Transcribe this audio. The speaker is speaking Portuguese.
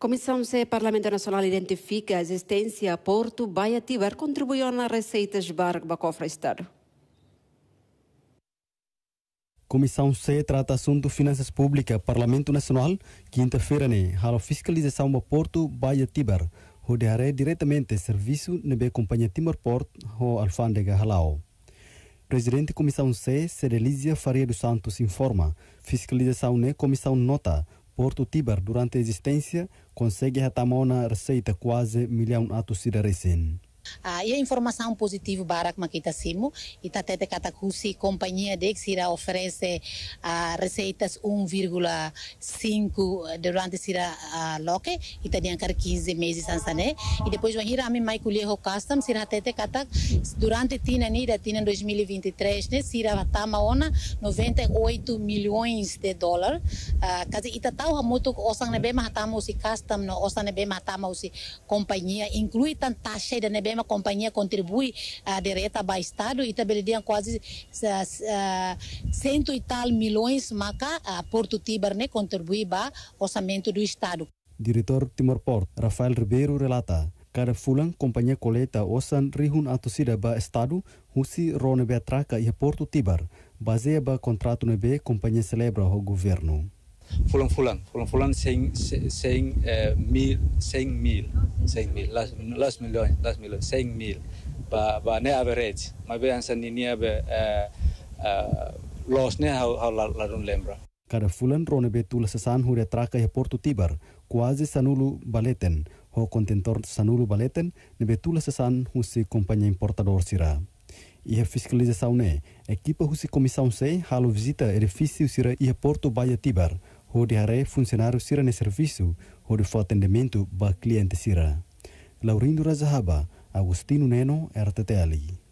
Comissão C Parlamento Nacional identifica a existência Porto Baía Tiber contribuiu na receitas barco para cofre Estado. Comissão C trata assunto finanças públicas Parlamento Nacional quinta-feira a fiscalização do Porto Baía Tiber rodeará diretamente serviço na companhia Timor Port ou alfândega Halao. Presidente da Comissão C, Cedelísia Faria dos Santos, informa fiscalização na Comissão nota Porto Tiber durante a existência consegue retomar uma receita quase R$ 1 milhão recém. E a informação positiva para que kita simo ita tete kata kusi companhia de que oferece receitas 1,5 durante sira loque ita diangkar 15 meses ansane e depois vai hira mai colher o custom sira tete kata durante tina 2023 né sira tama ona 98 milhões de dólares kasi ita tau hamuto osang nebe mahatama usi custom no osang nebe mahatama usi companhia inclui tan taxa da nebe uma companhia contribui direta para o Estado e também quase 100 e tal milhões maca Porto Tiber né contribui para o orçamento do Estado. Diretor Timor Port, Rafael Ribeiro, relata cada fulan companhia coleta osan rihun atosida ba Estado husi rone beatraca e Porto Tiber baseia ba contrato nebe companhia celebra o governo. Fulan 100 mil, 100 milhões, 100 mil, ba ne average, mas bem essa ninia be loss ne how la don't lembra. Cada fulan rone betula sasan huria traca e Porto Tiber, quase sanulu baleten, o contentor sanulu baleten, ne betula sasan husi companhia importador sira. E a fiscalização ne, equipa husi comissão C, halo visita edifício sira e Porto Baía Tiber, onde haré funcionário sira ne serviço, onde for atendimento ba cliente sira. Laurindo Razahaba, Agostino Neno, RTTL.